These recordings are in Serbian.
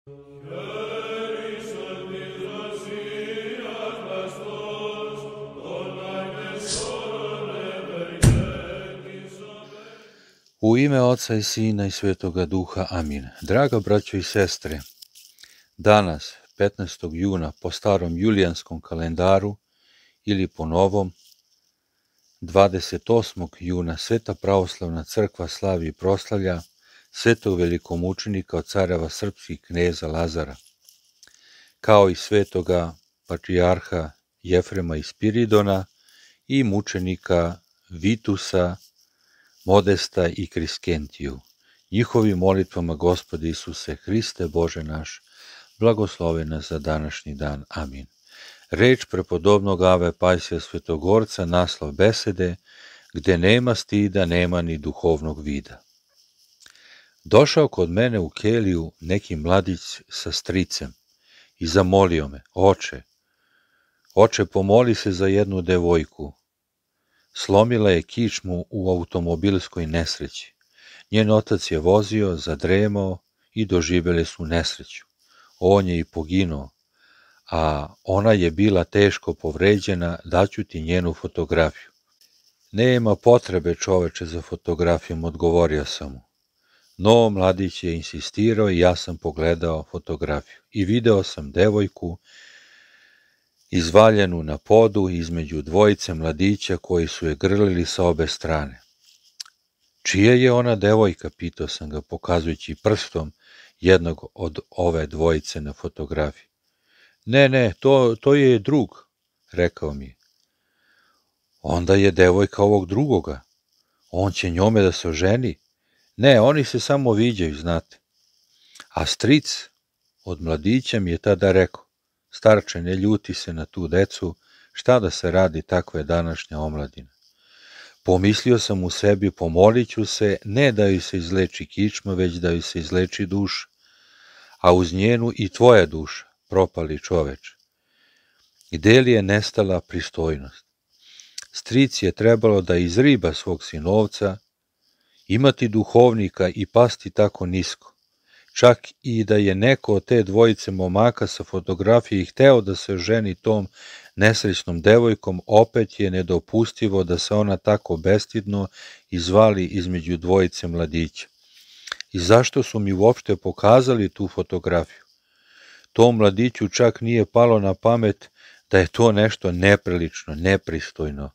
U ime Oca i Sina i Svetoga Duha, amin. Draga braćo i sestre, danas, 15. juna, po starom julijanskom kalendaru ili po novom, 28. juna, Sveta pravoslavna crkva slavi i proslavlja svetog velikomučenika od careva srpskih kneza Lazara, kao i svetoga patrijarha Jefrema i Spiridona i mučenika Vitusa, Modesta i Kriskentiju. Njihovim molitvama, Gospode Isuse Hriste, Bože naš, blagoslovi nas za današnji dan. Amin. Reč prepodobnog Ave Pajsija Svetogorca, naslov besede, gde nema stida, nema ni duhovnog vida. Došao kod mene u keliju neki mladić sa stricem i zamolio me: Oče, pomoli se za jednu devojku. Slomila je kičmu u automobilskoj nesreći. Njen otac je vozio, zadremao i doživjeli su nesreću. On je i poginuo, a ona je bila teško povređena, daću ti njenu fotografiju. Nema potrebe, čoveče, za fotografijom, odgovorio sam mu. No, mladić je insistirao i ja sam pogledao fotografiju i video sam devojku izvaljenu na podu između dvojice mladića koji su je grlili sa obe strane. Čija je ona devojka, pitao sam ga, pokazujući prstom jednog od ove dvojice na fotografiji. Ne, to je drug, rekao mi je. Onda je devojka ovog drugoga. On će njome da se oženi. Ne, oni se samo viđaju, znate. A stric od mladića mi je tada rekao: Starče, ne ljuti se na tu decu, šta da se radi, takva je današnja omladina. Pomislio sam u sebi, pomolit ću se, ne da joj se izleči kičma, već da joj se izleči duša, a uz njenu i tvoja duša, propali čoveče. Gde li je nestala pristojnost? Stric je trebalo da izriba svog sinovca, imati duhovnika i pasti tako nisko. Čak i da je neko od te dvojice momaka sa fotografije hteo da se ženi tom nesrećnom devojkom, opet je nedopustivo da se ona tako bestidno izvali između dvojice mladića. I zašto su mi uopšte pokazali tu fotografiju? Tom mladiću čak nije palo na pamet da je to nešto neprilično, nepristojno.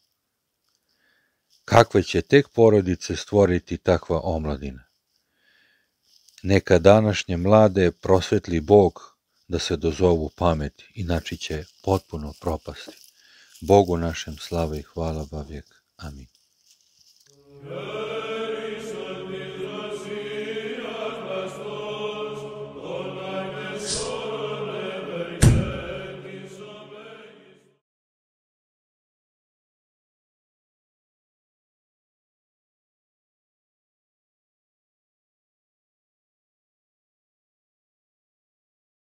Kakve će tek porodice stvoriti takva omladina? Neka današnje mlade prosvetli Bog da se dozovu pameti, inače će potpuno propasti. Bogu našem slava i hvala bavijek. Amin.